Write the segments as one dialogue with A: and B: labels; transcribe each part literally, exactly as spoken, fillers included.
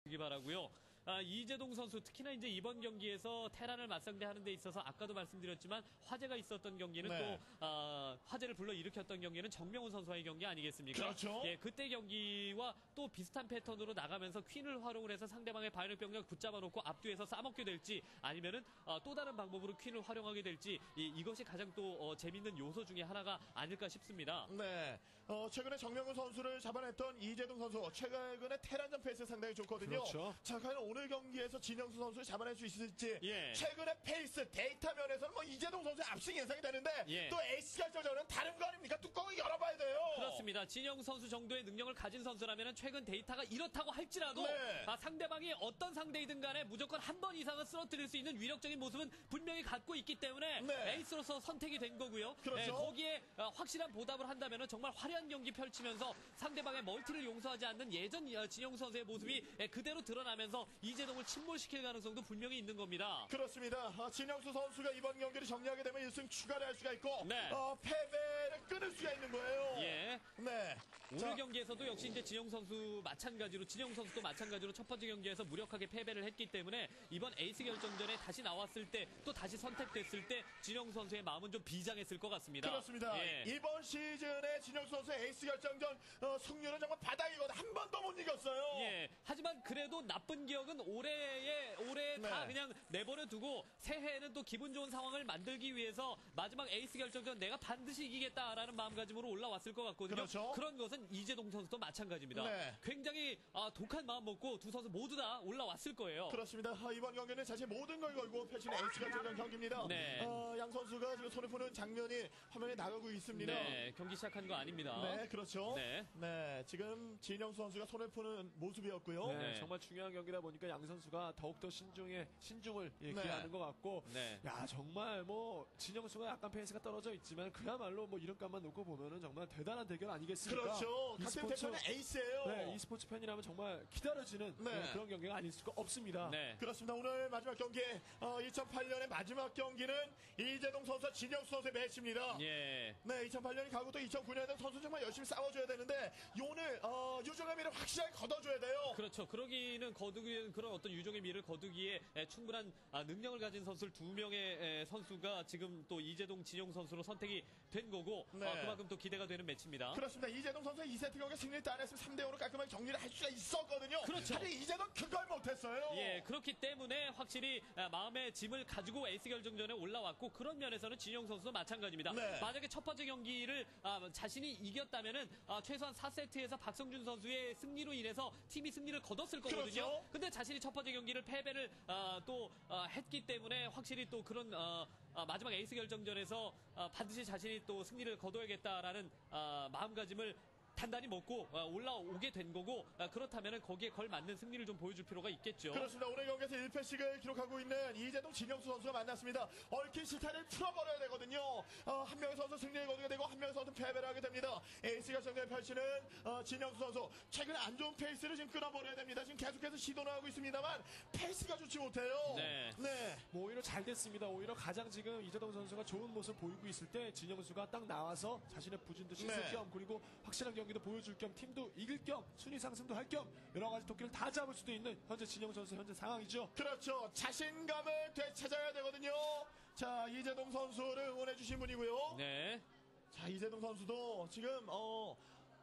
A: 주기 바라고요. 아, 이재동 선수 특히나 이제 이번 경기에서 테란을 맞상대하는 데 있어서 아까도 말씀드렸지만 화제가 있었던 경기는
B: 네.
A: 또 아, 화제를 불러 일으켰던 경기는 정명훈 선수와의 경기 아니겠습니까?
B: 그렇죠.
A: 예, 그때 경기와 또 비슷한 패턴으로 나가면서 퀸을 활용을 해서 상대방의 바이오닉 병력 붙잡아놓고 앞뒤에서 싸먹게 될지 아니면은 어, 또 다른 방법으로 퀸을 활용하게 될지 이, 이것이 가장 또 어, 재밌는 요소 중에 하나가 아닐까 싶습니다.
B: 네. 어, 최근에 정명훈 선수를 잡아냈던 이재동 선수 최근에 테란전 페이스 상당히 좋거든요.
C: 그렇죠.
B: 자, 과연 오늘 경기에서 진영수 선수를 잡아낼 수 있을지.
A: 예.
B: 최근에 페이스 데이터 면에서는 뭐 이재동 선수의 압승 예상이 되는데
A: 예.
B: 또 에이스 결정전은 다른 거 아닙니까? 뚜껑을 열어봐야 돼요.
A: 그렇습니다. 진영 선수 정도의 능력을 가진 선수라면 최근 데이터가 이렇다고 할지라도
B: 네.
A: 아, 상대방이 어떤 상대이든 간에 무조건 한 번 이상은 쓰러뜨릴 수 있는 위력적인 모습은 분명히 갖고 있기 때문에
B: 네.
A: 에이스로서 선택이 된 거고요.
B: 그렇죠.
A: 예, 거기에 어, 확실한 보답을 한다면 정말 화려한 경기 펼치면서 상대방의 멀티를 용서하지 않는 예전 어, 진영 선수의 모습이 예, 그대로 드러나면서 이재동을 침몰시킬 가능성도 분명히 있는 겁니다.
B: 그렇습니다. 어, 진영수 선수가 이번 경기를 정리하게 되면 일 승 추가를 할 수가 있고
A: 네.
B: 어, 패배를 끊을 수가 있는 거예요.
A: 예.
B: 네.
A: 오늘
B: 자,
A: 경기에서도 역시 이제 진영 선수 마찬가지로 진영 선수도 마찬가지로 첫 번째 경기에서 무력하게 패배를 했기 때문에 이번 에이스 결정전에 다시 나왔을 때 또 다시 선택됐을 때 진영 선수의 마음은 좀 비장했을 것 같습니다.
B: 그렇습니다.
A: 예.
B: 이번 시즌에 진영수 선수의 에이스 결정전 어, 승률은 정말 바닥이거든. 한 번도 못 이겼어요.
A: 예. 하지만 그래도 나쁜 기억은 올해에 올해
B: 네.
A: 다 그냥 내버려 두고 새해에는 또 기분 좋은 상황을 만들기 위해서 마지막 에이스 결정전 내가 반드시 이기겠다라는 마음가짐으로 올라왔을 것 같거든요.
B: 그렇죠.
A: 런 것은 이재동 선수도 마찬가지입니다.
B: 네.
A: 굉장히 아, 독한 마음 먹고 두 선수 모두 다 올라왔을 거예요.
B: 그렇습니다. 아, 이번 경기는 사실 모든 걸 걸고 펼치는 에이스 결정전 경기입니다.
A: 네.
B: 어, 양 선수가 지금 손에 푸는 장면이 화면에 나가고 있습니다.
A: 네, 경기 시작한 거 아닙니다.
B: 네, 그렇죠.
A: 네.
B: 네, 지금 진영수 선수가 손을 푸는 모습이었고요.
C: 네,
A: 네.
C: 정말 중요한 경기다 보니까 양 선수가 더욱더 신중에 신중을 예,
B: 네.
C: 기하는 것 같고,
A: 네.
C: 야 정말 뭐 진영수가 약간 페이스가 떨어져 있지만 그야말로 뭐 이름값만 놓고 보면은 정말 대단한 대결 아니겠습니까?
B: 그렇죠. 같은
C: e스포츠,
B: 대표는 에이스예요.
C: 네, e스포츠 팬이라면 정말 기다려지는
B: 네.
C: 예, 그런 경기가 아닐 수가 없습니다.
A: 네.
B: 그렇습니다. 오늘 마지막 경기 어, 이천팔 년의 마지막 경기는 이재동 선수와 진영수 선수의 매치입니다.
A: 예.
B: 네, 이천팔 년이 가고 또 이천구 년에 선수 정말 열심히 싸워줘야 되는데 오늘 어, 유종의 미를 확실하게 걷어줘야 돼요.
A: 그렇죠. 그러기는 거두기 그런 어떤 유종의 미를 거두기에 에, 충분한 아, 능력을 가진 선수를 두 명의 에, 선수가 지금 또 이재동, 진영 선수로 선택이 된 거고
B: 네.
A: 어, 그만큼 또 기대가 되는 매치입니다.
B: 그렇습니다. 이재동 선수의 이 세트 경기 승리를 따냈으면 삼 대 오로 깔끔하게 정리를 할 수가 있었거든요.
A: 그렇죠.
B: 하지만 이재동 그걸 못했어요.
A: 예, 그렇기 때문에 확실히 아, 마음의 짐을 가지고 에이스 결정전에 올라왔고 그런 면에서는 진영 선수도 마찬가지입니다.
B: 네.
A: 만약에 첫 번째 경기를 아, 자신이 이겼다면은 아, 최소한 사 세트에서 박성준 선수의 승리로 인해서 팀이 승리를 거뒀을 거거든요.
B: 그렇죠.
A: 근데 자신이 첫 번째 경기를 패배를 아, 또 아, 했기 때문에 확실히 또 그런 아, 아, 마지막 에이스 결정전에서 아, 반드시 자신이 또 승리를 거둬야겠다라는 아, 마음가짐을 단단히 먹고 어, 올라오게 된 거고 어, 그렇다면 거기에 걸맞는 승리를 좀 보여줄 필요가 있겠죠.
B: 그렇습니다. 오늘 경기에서 일 패씩을 기록하고 있는 이재동, 진영수 선수가 만났습니다. 얽힌 실타를 풀어버려야 되거든요. 어, 한 명의 선수 승리를 거두게 되고 한 명의 선수 패배를 하게 됩니다. 에이스 결정전에 펼치는 어, 진영수 선수 최근에 안 좋은 페이스를 지금 끊어버려야 됩니다. 지금 계속해서 시도는 하고 있습니다만 페이스가 좋지 못해요.
A: 네.
B: 네.
C: 뭐 오히려 잘 됐습니다. 오히려 가장 지금 이재동 선수가 좋은 모습 보이고 있을 때 진영수가 딱 나와서 자신의 부진도 씻을
B: 네.
C: 겸 그리고 확실한 경기도 보여줄 겸 팀도 이길 겸 순위 상승도 할 겸 여러 가지 도끼를 다 잡을 수도 있는 현재 진영 선수 현재 상황이죠.
B: 그렇죠. 자신감을 되찾아야 되거든요. 자, 이재동 선수를 응원해 주신 분이고요.
A: 네.
B: 자, 이재동 선수도 지금 어,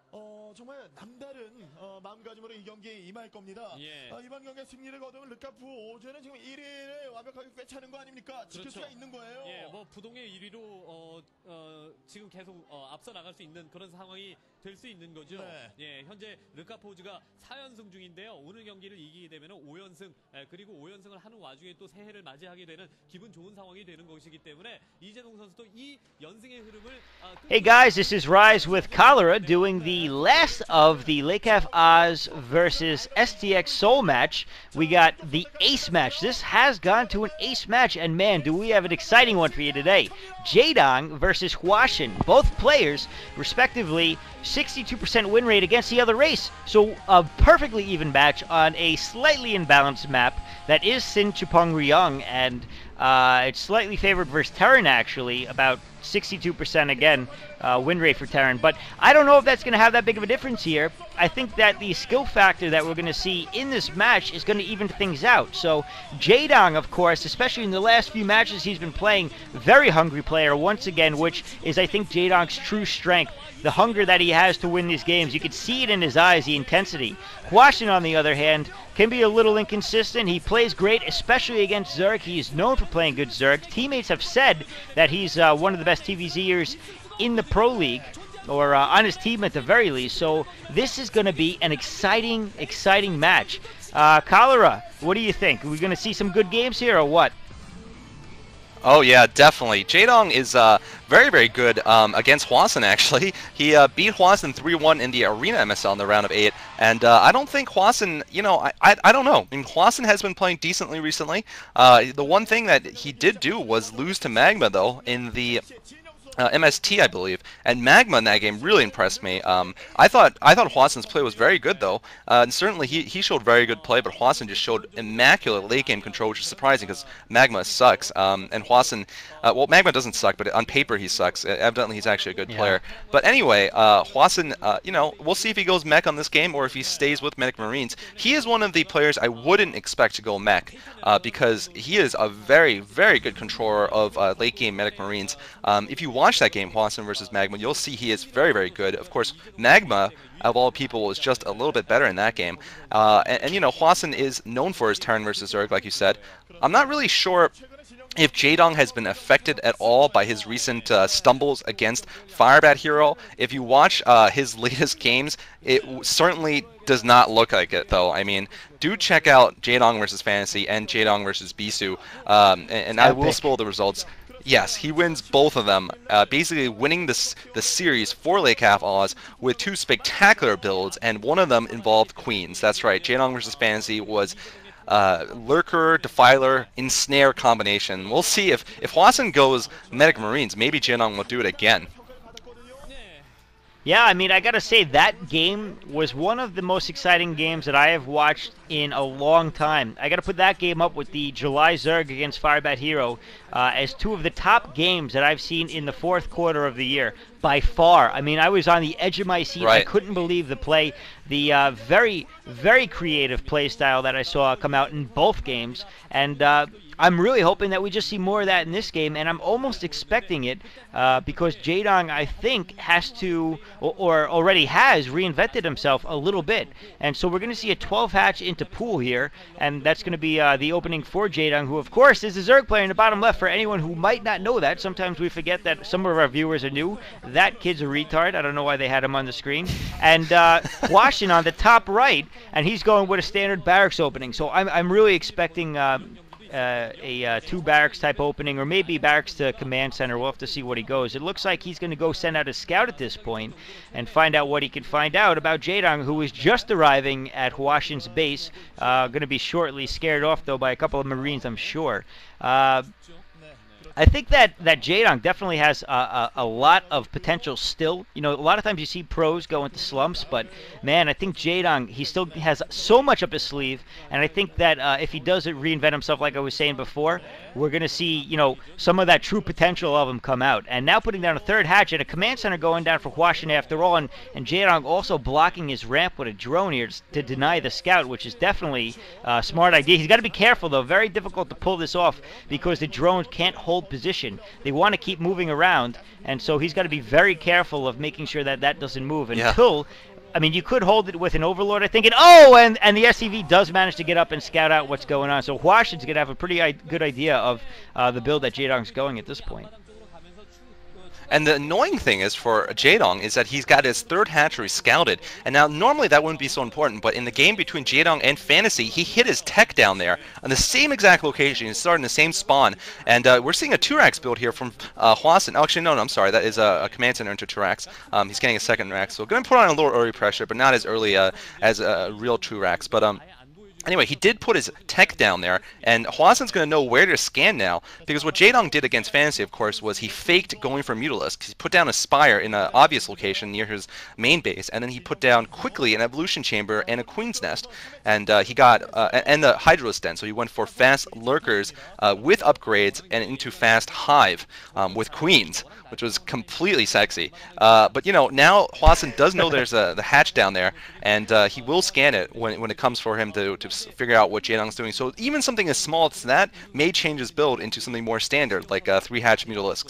B: 어 정말 남다른 어, 마음가짐으로 이 경기에 임할 겁니다.
A: 예.
B: 어, 이번 경기에 승리를 거두면 르카프 오즈는 지금 일 위를 완벽하게 꿰차는 거 아닙니까? 지킬
A: 그렇죠.
B: 수가 있는 거예요.
A: 예, 뭐 부동의 일 위로 어, 어, 지금 계속 어, 앞서 나갈 수 있는 그런 상황이 될 수 있는 거죠.
B: 네.
A: 예, 현재 르카포즈가 사 연승 중인데요. 오늘 경기를 이기게 되면 오 연승 예, 그리고 오 연승을 하는 와중에 또 새해를 맞이하게 되는 기분 좋은 상황이 되는 것이기 때문에 이재동 선수도 이 연승의 흐름을 아,
D: Hey guys, this is Rise with Cholera doing the last of the Lakef Oz versus S T X Soul match. We got the ace match. This has gone to an ace match, and man, do we have an exciting one for you today. Jaedong versus Huashin. Both players, respectively, sixty-two percent win rate against the other race. So a perfectly even match on a slightly imbalanced map that is Sin Chupong Ryong, and Uh, it's slightly favored versus Terran, actually, about sixty-two percent again, uh, win rate for Terran. But I don't know if that's going to have that big of a difference here. I think that the skill factor that we're going to see in this match is going to even things out. So Jaedong, of course, especially in the last few matches he's been playing, very hungry player once again, which is, I think, Jaedong's true strength. The hunger that he has to win these games. You can see it in his eyes, the intensity. Hwashin, on the other hand, can be a little inconsistent. He plays great, especially against Zerg. He is known for playing good Zerg. Teammates have said that he's uh, one of the best T V Zers in the Pro League, or uh, on his team at the very least. So this is going to be an exciting, exciting match. Uh, Cholera, what do you think? Are we going to see some good games here, or what?
E: Oh yeah, definitely. Jaedong is uh, very, very good um, against Hwashin, actually. He uh, beat Hwashin three one in the Arena M S L in the round of eight, and uh, I don't think Hwashin, you know, I, I, I don't know. I mean, Hwashin has been playing decently recently. Uh, the one thing that he did do was lose to Magma, though, in the Uh, M S T, I believe, and Magma in that game really impressed me. Um, I thought I thought Hwashin's play was very good, though, uh, and certainly he he showed very good play. But Hwashin just showed immaculate late game control, which is surprising because Magma sucks. Um, and Hwashin, uh, well, Magma doesn't suck, but on paper he sucks. Uh, evidently, he's actually a good
D: Yeah.
E: player. But anyway, uh, Hwashin, uh, you know, we'll see if he goes mech on this game or if he stays with Medic Marines. He is one of the players I wouldn't expect to go mech uh, because he is a very very good controller of uh, late game Medic Marines. Um, if you watch that game, Hwashin versus Magma, you'll see he is very, very good. Of course, Magma, of all people, was just a little bit better in that game. Uh, and, and, you know, Hwashin is known for his Terran versus Zerg, like you said. I'm not really sure if Jaedong has been affected at all by his recent uh, stumbles against Firebat Hero. If you watch uh, his latest games, it w certainly does not look like it, though. I mean, do check out Jaedong versus Fantasy and Jaedong versus Bisu, um, and, and I will
D: Epic.
E: spoil the results. Yes, he wins both of them, uh, basically winning this the series for Lake Half Oz with two spectacular builds, and one of them involved Queens. That's right, Jaedong versus Fantasy was uh, Lurker, Defiler, Ensnare combination. We'll see if, if Hwashin goes Medic Marines, maybe Jaedong will do it again.
D: Yeah, I mean, I gotta say, that game was one of the most exciting games that I have watched in a long time. I gotta put that game up with the July Zerg against Firebat Hero uh, as two of the top games that I've seen in the fourth quarter of the year, by far. I mean, I was on the edge of my seat.
E: Right.
D: I couldn't believe the play, the uh, very, very creative play style that I saw come out in both games, and uh, I'm really hoping that we just see more of that in this game, and I'm almost expecting it uh, because Jaedong, I think, has to, or, or already has, reinvented himself a little bit. And so we're going to see a twelve hatch into pool here, and that's going to be uh, the opening for Jaedong, who, of course, is a Zerg player in the bottom left. For anyone who might not know that, sometimes we forget that some of our viewers are new. That kid's a retard. I don't know why they had him on the screen. And uh, Hwashin on the top right, and he's going with a standard barracks opening. So I'm, I'm really expecting Uh, Uh, a uh, two barracks type opening, or maybe barracks to command center. We'll have to see what he goes. It looks like he's going to go send out a scout at this point and find out what he can find out about Jaedong, who is just arriving at Hwashin's base. Uh, going to be shortly scared off, though, by a couple of Marines, I'm sure. Uh, I think that, that Jaedong definitely has a, a, a lot of potential still. You know, a lot of times you see pros go into slumps, but, man, I think Jaedong, he still has so much up his sleeve, and I think that uh, if he does reinvent himself like I was saying before, we're going to see, you know, some of that true potential of him come out. And now putting down a third hatch and a command center going down for Hwashin after all, and, and Jaedong also blocking his ramp with a drone here to deny the scout, which is definitely a smart idea. He's got to be careful, though. Very difficult to pull this off because the drones can't hold position. They want to keep moving around, and so he's got to be very careful of making sure that that doesn't move
E: Yeah.
D: until, I mean, you could hold it with an Overlord, I think, and oh, and, and the S C V does manage to get up and scout out what's going on. So Hwashin's going to have a pretty I good idea of uh, the build that Jaedong's going at this point.
E: And the annoying thing is for Jaedong is that he's got his third hatchery scouted. And now normally that wouldn't be so important, but in the game between Jaedong and Fantasy, he hit his tech down there on the same exact location. He's starting the same spawn. And uh, we're seeing a Turax build here from uh, Hwashin. Oh, actually, no, no, I'm sorry. That is a, a command center into Turax. Um, he's getting a second Rax. So going to put on a little early pressure, but not as early uh, as a real Turax. But um. Anyway, he did put his tech down there, and Hwasun's going to know where to scan now, because what Jaedong did against Fantasy, of course, was he faked going for Mutalisk. He put down a Spire in an obvious location near his main base, and then he put down quickly an Evolution Chamber and a Queen's Nest, and uh, he got, uh, and the Hydralisk Den, so he went for fast Lurkers uh, with upgrades and into fast Hive um, with Queens, which was completely sexy. Uh, but, you know, now Hwasun does know there's a, the hatch down there, and uh, he will scan it when, when it comes for him to, to figure out what Jaedong's doing. So even something as small as that may change his build into something more standard, like uh, three hatch Mutalisks.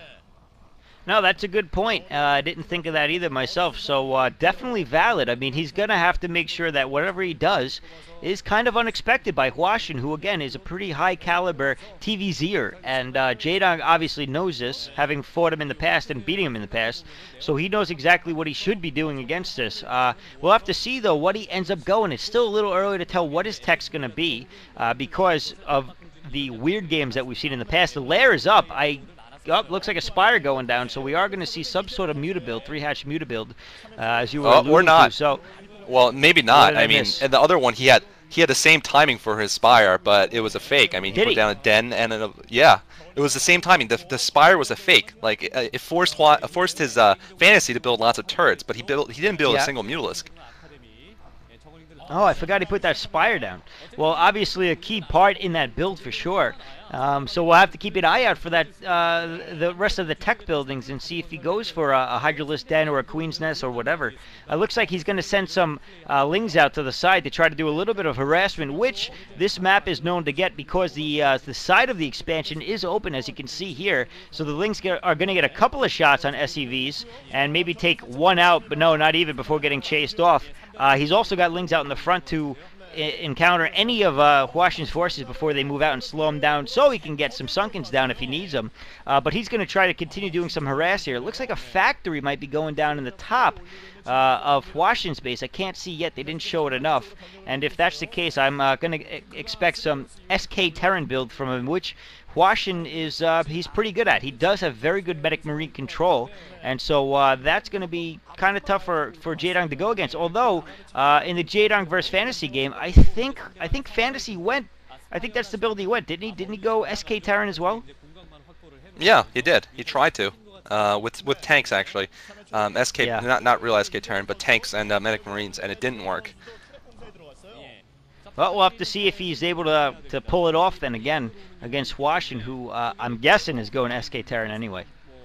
D: No, that's a good point. Uh, I didn't think of that either myself. So uh, definitely valid. I mean, he's going to have to make sure that whatever he does is kind of unexpected by Hwashin, who, again, is a pretty high-caliber T V Zer. And uh, Jaedong obviously knows this, having fought him in the past and beating him in the past. So he knows exactly what he should be doing against this. Uh, we'll have to see, though, what he ends up going. It's still a little early to tell what his tech's going to be uh, because of the weird games that we've seen in the past. The lair is up. I... Oh, looks like a Spire going down, so we are going to see some sort of Muta-build, three-hatch Muta-build, uh, as you were
E: Uh,
D: alluding
E: or not.
D: to. So,
E: Well, maybe
D: What
E: not.
D: did I
E: I mean,
D: miss?
E: and the other one, he had he had the same timing for his Spire, but it was a fake. I mean, he
D: Did
E: put
D: he?
E: down a Den and a yeah, it was the same timing. The the Spire was a fake. Like uh, it forced Hwa- uh, forced his uh, Fantasy to build lots of turrets, but he built he didn't build
D: Yeah.
E: a single Mutalisk.
D: oh, I forgot he put that Spire down. Well, obviously a key part in that build for sure. Um, so we'll have to keep an eye out for that, uh, the rest of the tech buildings, and see if he goes for a, a Hydralisk Den or a Queen's Nest or whatever. It looks like he's going to send some uh, Lings out to the side to try to do a little bit of harassment, which this map is known to get because the uh, the side of the expansion is open, as you can see here. So the Lings get, are going to get a couple of shots on S E Vs and maybe take one out, but no, not even, before getting chased off. Uh, he's also got Lings out in the front to encounter any of uh, Hwashin's forces before they move out and slow him down, so he can get some Sunkens down if he needs them. Uh, but he's going to try to continue doing some harass here. It looks like a factory might be going down in the top uh, of Hwashin's base. I can't see yet. They didn't show it enough. And if that's the case, I'm uh, going to expect some S K Terran build from him, which Hwashin is uh, he's pretty good at. He does have very good Medic Marine control, and so uh, that's going to be kind of tough for, for Jaedong to go against. Although uh, in the Jaedong versus Fantasy game, I think I think Fantasy went. I think that's the build he went, didn't he? Didn't he go S K Terran as well?
E: Yeah, he did. He tried to, uh, with with tanks actually. Um, S K,
D: Yeah.
E: not not real S K Terran, but tanks and uh, Medic Marines, and it didn't work.
D: Well, we'll have to see if he's able to to pull it off then again against Hwashin, who uh, I'm guessing is going S K Terran anyway.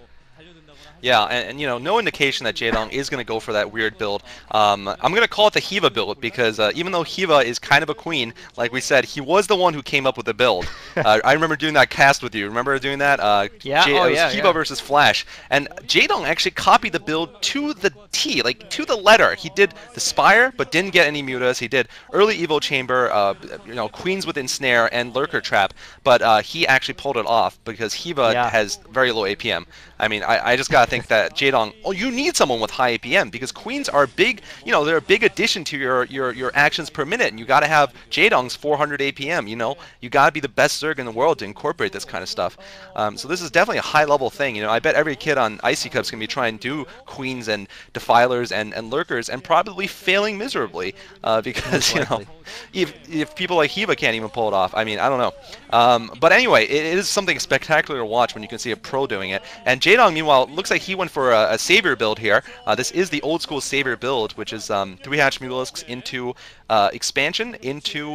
E: Yeah, and, and you know, no indication that Jaedong is going to go for that weird build. Um, I'm going to call it the Hiva build because uh, even though Hiva is kind of a queen, like we said, he was the one who came up with the build. uh, I remember doing that cast with you. Remember doing that? Uh,
D: Yeah,
E: J-
D: oh,
E: it was
D: yeah,
E: Hiva
D: yeah.
E: versus Flash, and Jaedong actually copied the build to the T, like to the letter. He did the Spire, but didn't get any mutas. He did early Evo Chamber, uh, you know, Queens with Ensnare and Lurker Trap, but uh, he actually pulled it off because Hiva
D: Yeah.
E: has very low A P M. I mean, I, I just gotta think that Jaedong, oh, you need someone with high A P M because Queens are big, you know, they're a big addition to your your, your actions per minute, and you gotta have Jaedong's four hundred A P M. You know, you gotta be the best Zerg in the world to incorporate this kind of stuff. Um, so this is definitely a high level thing. You know, I bet every kid on Icy Cup's gonna be trying to do Queens and Defilers and, and Lurkers and probably failing miserably uh, because you know,
D: likely.
E: if if people like Hiva can't even pull it off. I mean, I don't know. Um, but anyway, it, it is something spectacular to watch when you can see a pro doing it. And Jaedong, meanwhile, looks like he went for a, a Savior build here. Uh, this is the old school Savior build, which is um, three hatch Mutalisks into uh, expansion, into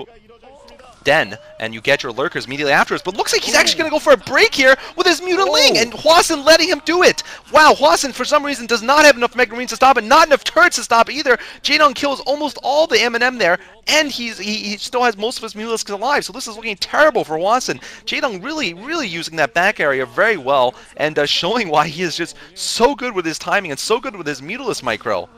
E: Den, and you get your Lurkers immediately afterwards. But looks like he's actually going to go for a break here with his Mutaling, and Hwasun letting him do it. Wow, Hwasun for some reason does not have enough Mega Marines to stop it, not enough turrets to stop it either. Jaedong kills almost all the M and M there, and he's he, he still has most of his Mutalisks alive. So this is looking terrible for Hwasun. Jaedong really, really using that back area very well, and uh, showing why he is just so good with his timing and so good with his Mutalisk micro.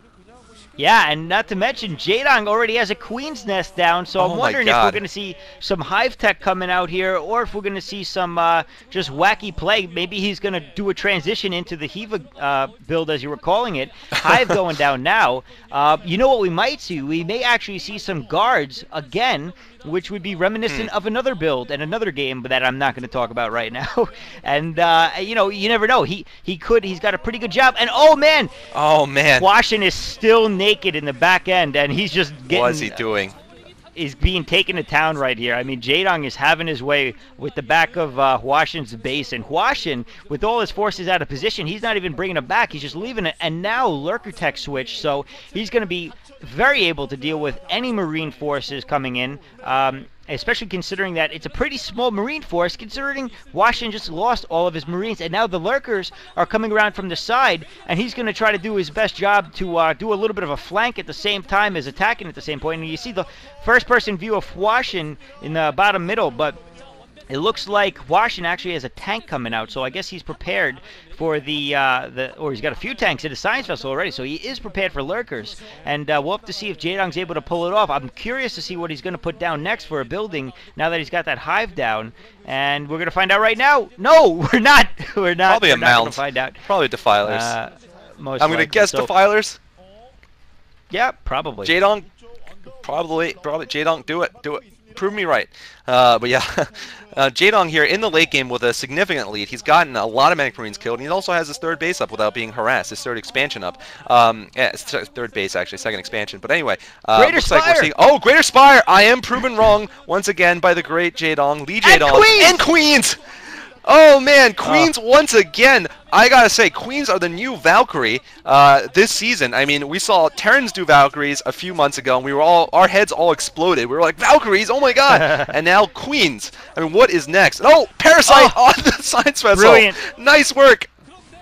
D: Yeah, and not to mention, Jaedong already has a Queen's Nest down, so
E: Oh
D: I'm
E: my
D: wondering if
E: God.
D: we're going to see some Hive Tech coming out here, or if we're going to see some uh, just wacky play. Maybe he's going to do a transition into the Hiva uh, build, as you were calling it. Hive going down now. Uh, you know what we might see? We may actually see some guards again, which would be reminiscent of another build and another game that I'm not going to talk about right now. and, uh, you know, you never know. He, he could, he's got a pretty good job. And, oh, man,
E: Oh man,
D: Hwashin is still naked in the back end, and he's just getting.
E: what is he doing?
D: is being taken to town right here. I mean, Jaedong is having his way with the back of uh, Hwashin's base, and Hwashin, with all his forces out of position, he's not even bringing them back. He's just leaving it, and now Lurker Tech switch, so he's going to be very able to deal with any Marine forces coming in. Um, especially considering that it's a pretty small Marine force, considering Washington just lost all of his Marines, and now the Lurkers are coming around from the side, and he's going to try to do his best job to uh, do a little bit of a flank at the same time as attacking at the same point. And you see the first-person view of Washington in the bottom middle, but it looks like Washington actually has a tank coming out, so I guess he's prepared for the, uh, the or he's got a few tanks in his science vessel already, so he is prepared for lurkers. And uh, we'll have to see if Jaedong's able to pull it off. I'm curious to see what he's going to put down next for a building now that he's got that hive down. And we're going to find out right now. No, we're not. We're not.
E: Probably
D: we're
E: a
D: not
E: mound.
D: gonna find out.
E: Probably defilers.
D: Uh, most
E: I'm going to
D: likely.
E: guess
D: So-
E: defilers.
D: Yeah, probably.
E: Jaedong, probably, probably Jaedong, do it, do it. Prove me right. Uh, but yeah, uh, Jaedong here in the late game with a significant lead. He's gotten a lot of Manic Marines killed, and he also has his third base up without being harassed. His third expansion up. Um, yeah, it's th- third base actually, second expansion. But anyway, uh,
D: Greater
E: looks like we're
D: Spire!
E: seeing. Oh, Greater Spire! I am proven wrong once again by the great Jaedong, Lee
D: And
E: Jaedong,
D: Queens!
E: and Queens. Oh man, Queens once again. I gotta say, Queens are the new Valkyrie uh, this season. I mean, we saw Terrans do Valkyries a few months ago, and we were all, our heads all exploded. We were like, Valkyries, oh my god! And now Queens. I mean, what is next? Oh, Parasite
D: Oh,
E: on the science vessel.
D: brilliant.
E: Nice work.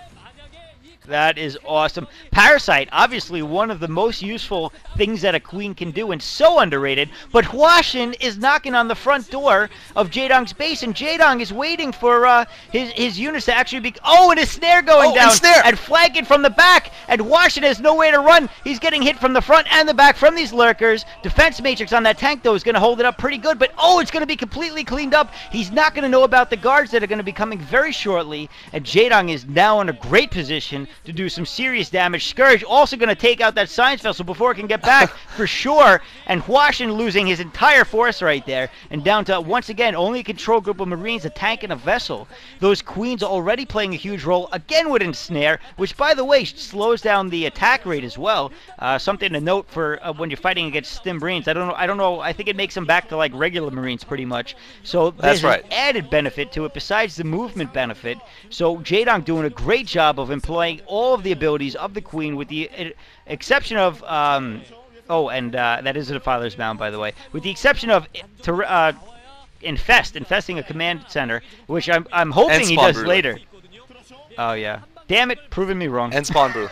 D: That is awesome. Parasite, obviously one of the most useful things that a queen can do, and so underrated. But Hwashin is knocking on the front door of Jaedong's base, and Jaedong is waiting for uh, his his units to actually be. Oh, and his snare going
E: Oh,
D: down,
E: and snare.
D: and flanking from the back. And Hwashin has nowhere to run. He's getting hit from the front and the back from these lurkers. Defense matrix on that tank though is going to hold it up pretty good, but oh, it's going to be completely cleaned up. He's not going to know about the guards that are going to be coming very shortly, and Jaedong is now in a great position to do some serious damage. Scourge also going to take out that science vessel before it can get back for sure, and Hwashin losing his entire force right there, and down to once again only a control group of Marines, a tank, and a vessel. Those queens are already playing a huge role again with ensnare, which by the way slows down the attack rate as well. Uh, something to note for uh, when you're fighting against Stim Marines. I don't know. I don't know. I think it makes them back to like regular Marines pretty much. So there's
E: That's right.
D: an added benefit to it besides the movement benefit. So Jaedong doing a great job of employing all of the abilities of the queen, with the uh, exception of um, oh, and uh, that is a Defiler's Mound, by the way, with the exception of to, uh, infest, infesting a command center, which I'm I'm hoping
E: And
D: he
E: spawn
D: does
E: brutally.
D: later. Oh yeah, damn it, proving me wrong.
E: And spawn brew.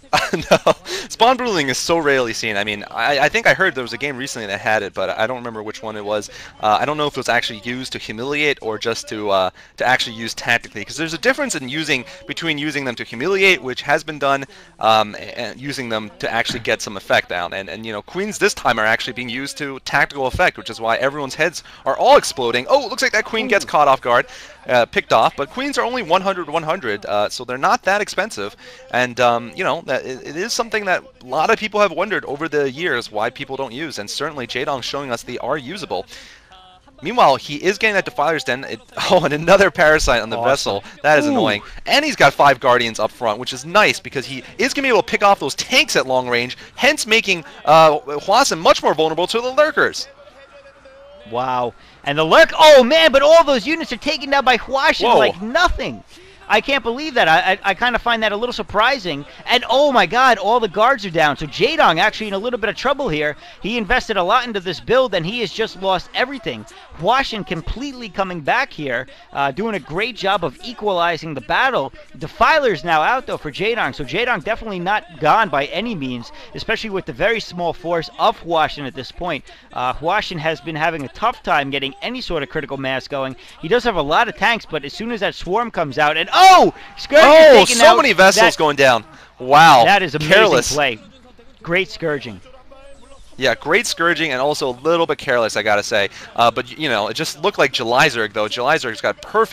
E: No, spawn bruling is so rarely seen. I mean, I, I think I heard there was a game recently that had it, but I don't remember which one it was. Uh, I don't know if it was actually used to humiliate or just to uh, to actually use tactically, because there's a difference in using between using them to humiliate, which has been done, um, and using them to actually get some effect down. And and you know, queens this time are actually being used to tactical effect, which is why everyone's heads are all exploding. Oh, it looks like that queen gets caught off guard. Uh, picked off, but queens are only one hundred one hundred, uh, so they're not that expensive, and um, you know, that it, it is something that a lot of people have wondered over the years why people don't use, and certainly Jaedong's showing us they are usable. Meanwhile, he is getting that Defiler's Den. It, oh, and another Parasite on the
D: Awesome.
E: vessel. That is
D: Ooh.
E: annoying. And he's got five Guardians up front, which is nice because he is going to be able to pick off those tanks at long range, hence making uh, Hwashin much more vulnerable to the Lurkers.
D: Wow. And the lurk, oh man, but all those units are taken down by Hwashin
E: Whoa.
D: like nothing. I can't believe that. I, I, I kind of find that a little surprising. And oh my god, all the guards are down. So Jaedong actually in a little bit of trouble here. He invested a lot into this build and he has just lost everything. Hwashin completely coming back here, uh, doing a great job of equalizing the battle. Defiler's now out though for Jaedong. So Jaedong definitely not gone by any means, especially with the very small force of Hwashin at this point. Uh, Hwashin has been having a tough time getting any sort of critical mass going. He does have a lot of tanks, but as soon as that swarm comes out, and oh, Scourge
E: Oh,
D: is taking
E: so
D: out
E: many vessels
D: that,
E: going down. Wow.
D: That is amazing
E: Careless.
D: play. Great scourging.
E: Yeah, great scourging and also a little bit careless, I gotta say. Uh, but you know, it just looked like Jelizerg though. Jelizerg's got perfect,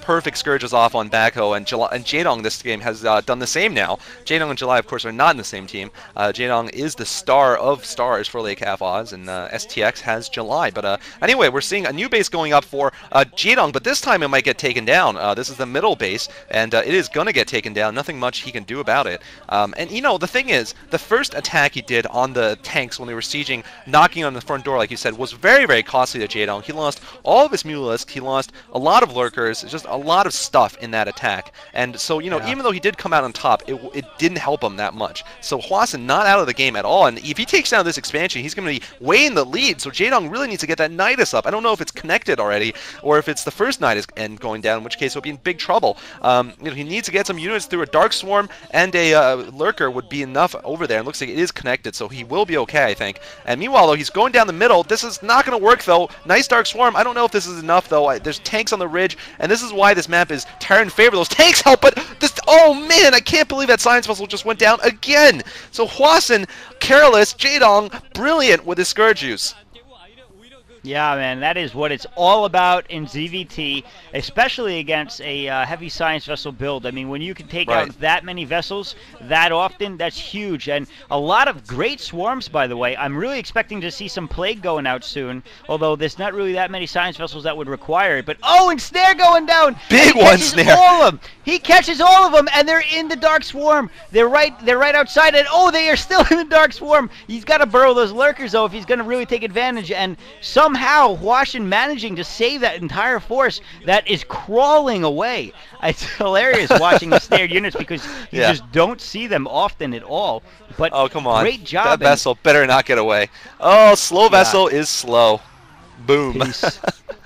E: perfect Scourges off on Backhoe, and, Jala- and Jaedong this game has uh, done the same now. Jaedong and July, of course, are not in the same team. Uh, Jaedong is the star of stars for Lake Half Oz, and uh, S T X has July. But uh, anyway, we're seeing a new base going up for uh, Jaedong, but this time it might get taken down. Uh, this is the middle base, and uh, it is going to get taken down. Nothing much he can do about it. Um, and, you know, the thing is, the first attack he did on the tanks when they were sieging, knocking on the front door, like you said, was very, very costly to Jaedong. He lost all of his Mutalisks. He lost a lot of Lurkers, just a lot of stuff in that attack. And so, you know,
D: Yeah.
E: even though he did come out on top, it, it didn't help him that much. So Hwasun not out of the game at all. And if he takes down this expansion, he's going to be way in the lead. So Jaedong really needs to get that Nidus up. I don't know if it's connected already or if it's the first Nidus end going down, in which case he'll be in big trouble. Um, you know, he needs to get some units through a Dark Swarm and a uh, Lurker would be enough over there. It looks like it is connected, so he will be okay, I think. And meanwhile, though, he's going down the middle. This is not going to work, though. Nice Dark Swarm. I don't know if this is enough, though. I, there's tanks on the ridge, and this is why this map is Terran in favor. Those tanks help, but this... Oh, man, I can't believe that Science Vessel just went down again. So Hwasun, careless, Jaedong, brilliant with his Scourge use.
D: Yeah, man, that is what it's all about in Z V T, especially against a uh, heavy science vessel build. I mean, when you can take
E: Right.
D: out that many vessels that often, that's huge. And a lot of great swarms, by the way. I'm really expecting to see some Plague going out soon, although there's not really that many science vessels that would require it. But, oh, and Snare going down!
E: Big
D: He
E: one,
D: catches
E: Snare.
D: all of them! He catches all of them, and they're in the Dark Swarm. They're right They're right outside it. Oh, they are still in the Dark Swarm. He's got to burrow those Lurkers, though, if he's going to really take advantage. And somehow, Hwasun managing to save that entire force that is crawling away. It's hilarious watching the snared units because you
E: Yeah.
D: just don't see them often at all. But
E: Oh, come on.
D: great job.
E: That
D: and
E: vessel better not get away. Oh, slow vessel is slow. Boom.
D: peace.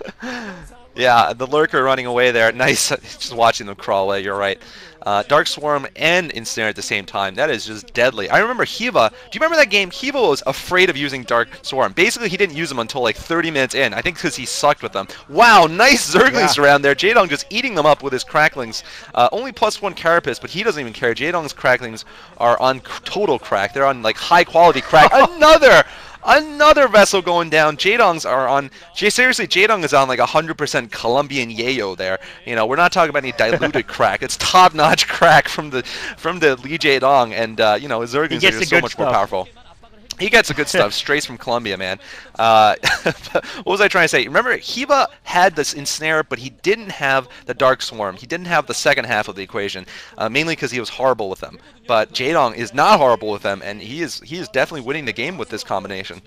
E: Yeah, the Lurker running away there. Nice. Just watching them crawl away. You're right. Uh, Dark Swarm and Ensnare at the same time. That is just deadly. I remember Hiva. Do you remember that game? Hiva was afraid of using Dark Swarm. Basically, he didn't use them until like thirty minutes in. I think because he sucked with them. Wow, nice Zerglings
D: Yeah.
E: around there. Jaedong just eating them up with his Cracklings. Uh, only plus one Carapace, but he doesn't even care. Jaedong's Cracklings are on c- total crack. They're on like high quality crack. Another! Another vessel going down. Jaedong's are on. J seriously, Jaedong is on like one hundred percent Colombian yayo there. You know, we're not talking about any diluted crack. It's top-notch crack from the from the Lee Jaedong, and uh, you know, his Zerglings
D: gets
E: are
D: the
E: just so
D: good
E: much more
D: stuff.
E: powerful. He gets the good stuff straight from Colombia, man. Uh, what was I trying to say? Remember, Hiva had this Ensnare, but he didn't have the Dark Swarm. He didn't have the second half of the equation, uh, mainly because he was horrible with them. But Jaedong is not horrible with them, and he is he is definitely winning the game with this combination.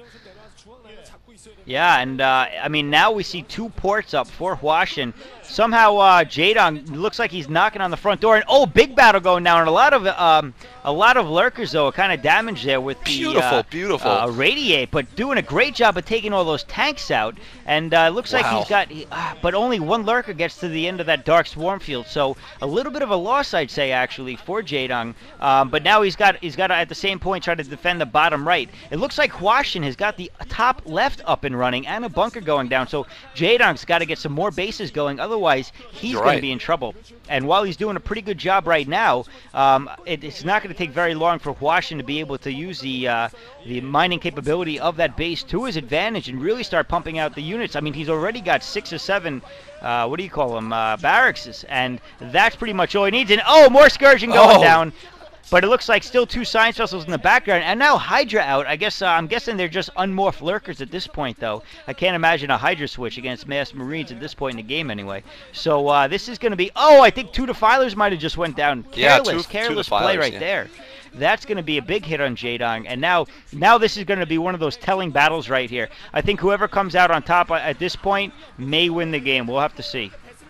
D: Yeah, and uh, I mean, now we see two ports up for Hwasun. Somehow, uh, Jaedong looks like he's knocking on the front door, and oh, big battle going down. And a lot of um, a lot of Lurkers though are kind of damaged there with the
E: Beautiful,
D: uh,
E: beautiful.
D: uh, Radiate, but doing a great job of taking all those tanks out. And uh, looks like
E: Wow.
D: he's got, he, uh, but only one Lurker gets to the end of that Dark Swarm field. So a little bit of a loss, I'd say, actually for Jaedong. Um, but now he's got he's got to, at the same point, try to defend the bottom right. It looks like Hwasun has got the top left up and running and a bunker going down. So Jaedong's got to get some more bases going. Otherwise, he's
E: You're
D: going
E: right.
D: to be in trouble. And while he's doing a pretty good job right now, um, it, it's not going to take very long for Hwasun to be able to use the uh, the mining capability of that base to his advantage and really start pumping out the units. I mean, he's already got six or seven, uh, what do you call them, uh, barracks, and that's pretty much all he needs. And oh, more Scourging going
E: Oh.
D: down. But it looks like still two science vessels in the background, and now Hydra out. I guess uh, I'm guessing they're just unmorphed Lurkers at this point, though. I can't imagine a Hydra switch against Mass Marines at this point in the game, anyway. So uh, this is going to be. Oh, I think two Defilers might have just went down.
E: Yeah,
D: Careless,
E: two- two
D: careless play
E: Defilers,
D: right
E: yeah.
D: there. That's going to be a big hit on Jaedong, and now, now this is going to be one of those telling battles right here. I think whoever comes out on top at this point may win the game. We'll have to see.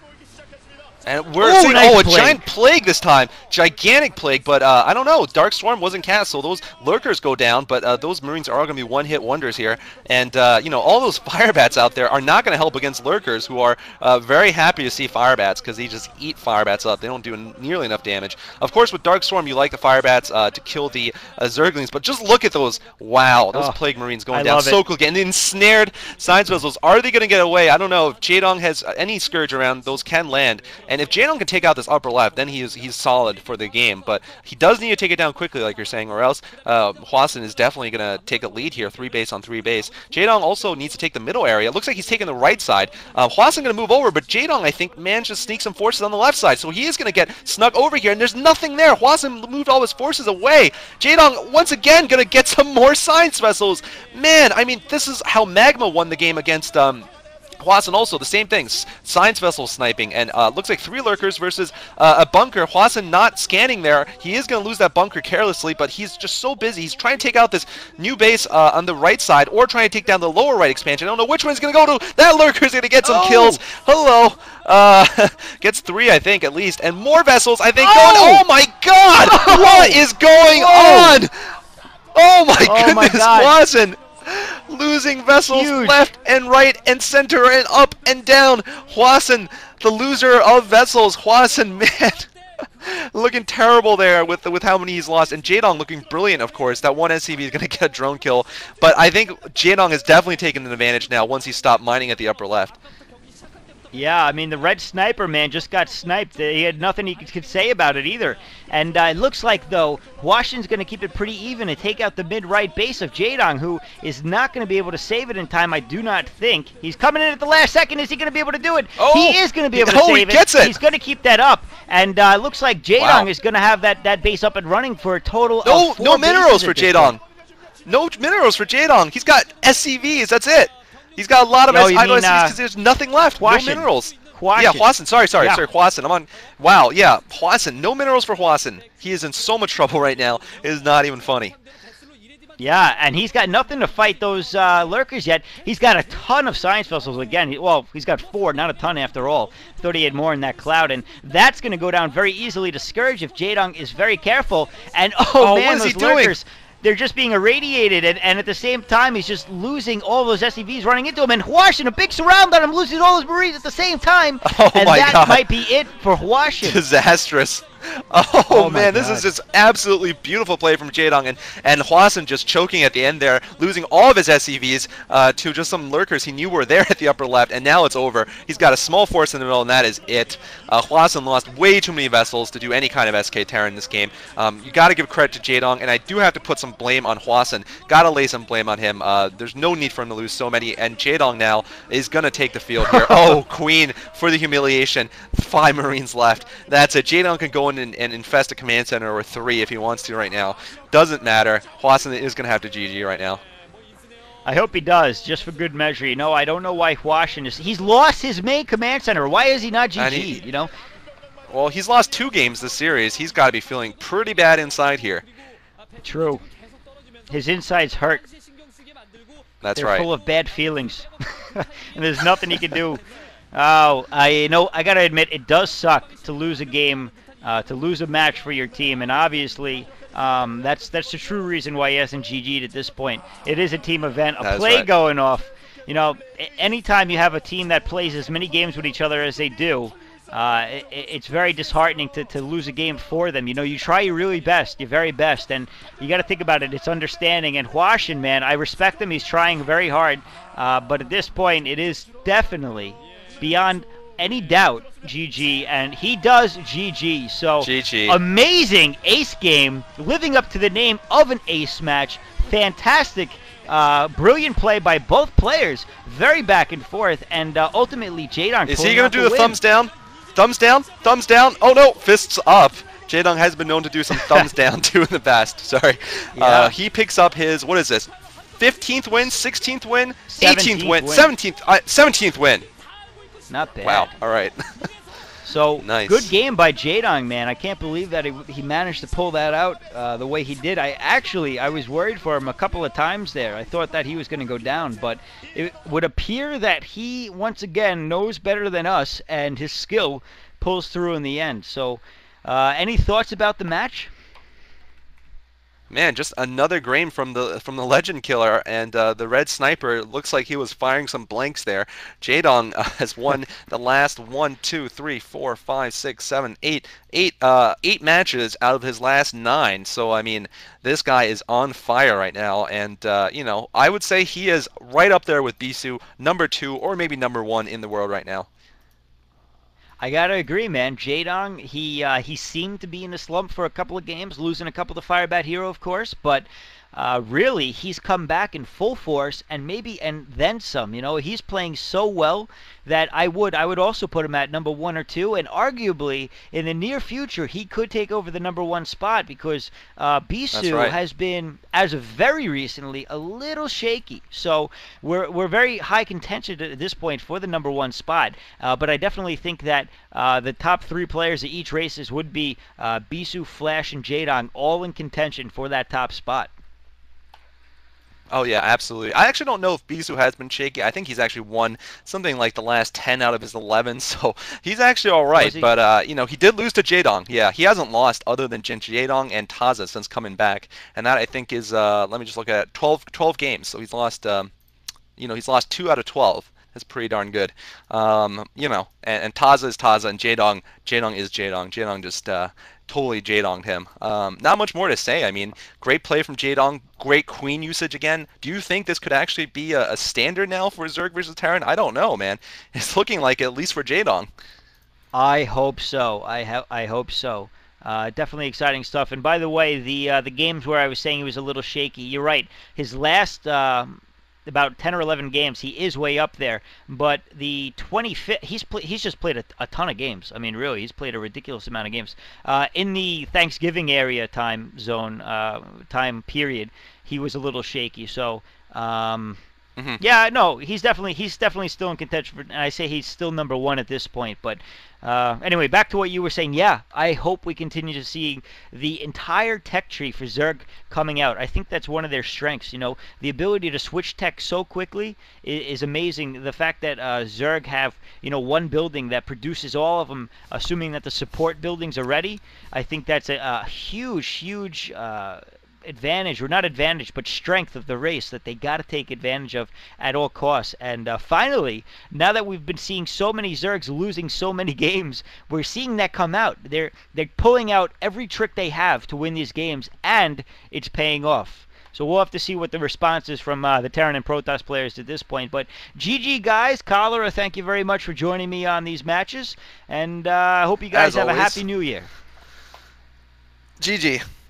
E: And we're
D: Ooh,
E: seeing,
D: nice
E: oh, a
D: plague.
E: giant plague this time. Gigantic plague, but uh, I don't know. Dark Swarm wasn't cast, so those Lurkers go down, but uh, those Marines are going to be one-hit wonders here. And, uh, you know, all those Firebats out there are not going to help against Lurkers, who are uh, very happy to see Firebats, because they just eat Firebats up. They don't do nearly enough damage. Of course, with Dark Swarm, you like the Firebats uh, to kill the uh, Zerglings, but just look at those. Wow, those
D: Oh,
E: Plague Marines going
D: I
E: down
D: love it.
E: so quickly. And the ensnared Science Vessels, are they going to get away? I don't know. If Jaedong has any Scourge around, those can land. And if Jaedong can take out this upper left, then he is he's solid for the game. But he does need to take it down quickly, like you're saying, or else uh, Hwasun is definitely going to take a lead here, three base on three base. Jaedong also needs to take the middle area. It looks like he's taking the right side. Uh, Hwasun going to move over, but Jaedong, I think, managed to sneak some forces on the left side. So he is going to get snuck over here, and there's nothing there. Hwasun moved all his forces away. Jaedong, once again, going to get some more science vessels. Man, I mean, this is how Magma won the game against... Um, Hwasun also, the same thing, science vessel sniping, and uh, looks like three lurkers versus uh, a bunker. Hwasun not scanning there. He is going to lose that bunker carelessly, but he's just so busy. He's trying to take out this new base uh, on the right side, or trying to take down the lower right expansion. I don't know which one's going to go to. That lurker's going to get some
D: Oh.
E: kills. Hello. Uh, gets three, I think, at least, and more vessels, I think,
D: Oh.
E: going. Oh my god!
D: Oh.
E: What is going
D: Whoa.
E: on? Oh my
D: Oh my
E: goodness,
D: God.
E: Hwasun! Losing vessels
D: Huge.
E: left and right and center and up and down. Hwasun, the loser of vessels. Hwasun, man, looking terrible there with with how many he's lost. And Jaedong looking brilliant, of course. That one S C V is going to get a drone kill. But I think Jaedong has definitely taken an advantage now once he stopped mining at the upper left.
D: Yeah, I mean, the red sniper, man, just got sniped. Uh, He had nothing he could, could say about it either. And uh, it looks like, though, Hwasun's going to keep it pretty even and take out the mid-right base of Jaedong, who is not going to be able to save it in time, I do not think. He's coming in at the last second. Is he going to be able to do it?
E: Oh!
D: He is going to be able to
E: Oh, he
D: save
E: gets it!
D: He's going to keep that up. And uh, it looks like Jaedong
E: Wow.
D: is going to have that, that base up and running for a total
E: No,
D: of four
E: no minerals
D: bases
E: for
D: at this
E: Jaedong.
D: point.
E: No minerals for Jaedong. He's got S C Vs. That's it. He's got a lot of
D: No,
E: S-
D: you
E: idle
D: mean,
E: S C Vs
D: uh,
E: because there's nothing left.
D: Hwasun.
E: No minerals.
D: Hwasun.
E: Yeah, Hwasun. Sorry, sorry,
D: Yeah.
E: sorry, Hwasun. I'm on. Wow, yeah, Hwasun. No minerals for Hwasun. He is in so much trouble right now. It is not even funny.
D: Yeah, and he's got nothing to fight those uh, lurkers yet. He's got a ton of science vessels again. He, well, he's got four, not a ton after all. Thought he had more in that cloud, and that's going to go down very easily to Scourge if Jaedong is very careful. And oh,
E: Oh,
D: man,
E: what is
D: those
E: he doing?
D: lurkers. They're just being irradiated, and, and at the same time, he's just losing all those S C Vs running into him. And Hwasun, a big surround on him, losing all his Marines at the same time.
E: Oh
D: and
E: my
D: that
E: God.
D: might be it for Hwasun.
E: Disastrous. Oh,
D: Oh my
E: man, this
D: God.
E: is just absolutely beautiful play from Jaedong, and and Hwasun just choking at the end there, losing all of his S C Vs uh, to just some lurkers he knew were there at the upper left, and now it's over. He's got a small force in the middle, and that is it. Uh, Hwasun lost way too many vessels to do any kind of S K Terra in this game. Um, you got to give credit to Jaedong, and I do have to put some blame on Hwasun. Got to lay some blame on him. Uh, there's no need for him to lose so many, and Jaedong now is going to take the field here. Oh, Queen for the humiliation. Five Marines left. That's it. Jaedong can go in and, and infest a command center or three if he wants to right now. Doesn't matter. Hwasun is going to have to G G right now.
D: I hope he does, just for good measure. You know, I don't know why Hwasun is... He's lost his main command center. Why is he not
E: And
D: G
E: he-
D: G'd, you know?
E: Well, he's lost two games this series. He's got to be feeling pretty bad inside here.
D: True. His insides hurt.
E: That's
D: They're
E: right.
D: full of bad feelings. And there's nothing he can do. Oh, I you know, I got to admit, it does suck to lose a game, uh, to lose a match for your team. And obviously, um, that's that's the true reason why he hasn't G G'd at this point. It is a team event, a
E: That is
D: play
E: right.
D: going off. You know, a- anytime you have a team that plays as many games with each other as they do, uh, it, it's very disheartening to, to lose a game for them. You know, you try your really best, your very best, and you got to think about it. It's understanding. And Hwasun, man, I respect him. He's trying very hard. Uh, but at this point, it is definitely beyond any doubt G G, and he does G G. So
E: G G.
D: amazing ace game, living up to the name of an ace match. Fantastic. Uh, brilliant play by both players, very back and forth, and uh, ultimately Jaedong.
E: Is
D: pulling
E: he going
D: out
E: to do the
D: win.
E: thumbs down? Thumbs down? Thumbs down? Oh no, fists up. Jaedong has been known to do some thumbs down too in the past. Sorry.
D: Yeah.
E: Uh, he picks up his, what is this? fifteenth win, sixteenth win, eighteenth win,
D: seventeenth win.
E: seventeenth, uh, seventeenth win.
D: Not bad.
E: Wow. All right.
D: So
E: Nice.
D: good game by Jaedong, man. I can't believe that he, he managed to pull that out uh, the way he did. I actually I was worried for him a couple of times there. I thought that he was going to go down, but it would appear that he once again knows better than us, and his skill pulls through in the end. So, uh, any thoughts about the match?
E: Man, just another game from the from the Legend Killer, and uh, the Red Sniper looks like he was firing some blanks there. Jaedong uh, has won the last one, two, three, four, five, six, seven, eight, eight, uh, eight matches out of his last nine. So I mean, this guy is on fire right now, and uh, you know, I would say he is right up there with Bisu, number two or maybe number one in the world right now.
D: I gotta agree, man. Jaedong, he uh, he seemed to be in a slump for a couple of games, losing a couple to Firebat Hero, of course, but uh, really he's come back in full force and maybe and then some. You know, he's playing so well that I would I would also put him at number one or two, and arguably in the near future he could take over the number one spot because uh, Bisu
E: right.
D: has been, as of very recently, a little shaky. So we're we're very high contention at this point for the number one spot. Uh, but I definitely think that uh, the top three players of each races would be uh, Bisu, Flash, and Jaedong, all in contention for that top spot.
E: Oh yeah, absolutely. I actually don't know if Bisu has been shaky. I think he's actually won something like the last ten out of his eleven, so he's actually all right. But uh, you know, he did lose to Jaedong. Yeah, he hasn't lost other than Jaedong and Taza since coming back, and that I think is uh, let me just look at it, twelve, twelve games. So he's lost, um, you know, he's lost two out of twelve. That's pretty darn good. Um, you know, and, and Taza is Taza, and Jaedong, Jaedong is Jaedong. Jaedong just uh, totally Jaedonged him. Um, not much more to say. I mean, great play from Jaedong. Great Queen usage again. Do you think this could actually be a, a standard now for Zerg versus Terran? I don't know, man. It's looking like it, at least for Jaedong.
D: I hope so. I ha I hope so. Uh, definitely exciting stuff. And by the way, the uh, the games where I was saying he was a little shaky, you're right. His last uh, about ten or eleven games, he is way up there. But the twenty-fifth, he's play, he's just played a, a ton of games. I mean, really, he's played a ridiculous amount of games. Uh, in the Thanksgiving area time zone, uh, time period, he was a little shaky. So, um, mm-hmm. yeah, no, he's definitely he's definitely still in contention. For, and I say he's still number one at this point. But uh, anyway, back to what you were saying. Yeah, I hope we continue to see the entire tech tree for Zerg coming out. I think that's one of their strengths. You know, the ability to switch tech so quickly is, is amazing. The fact that uh, Zerg have, you know, one building that produces all of them, assuming that the support buildings are ready, I think that's a, a huge, huge uh, advantage, or not advantage, but strength of the race that they got to take advantage of at all costs. And uh, finally, now that we've been seeing so many Zergs losing so many games, we're seeing that come out. They're they're pulling out every trick they have to win these games, and it's paying off. So we'll have to see what the response is from uh, the Terran and Protoss players at this point. But G G, guys. Cholera, thank you very much for joining me on these matches, and uh, I hope you guys
E: As
D: have
E: always.
D: a happy new year.
E: G G.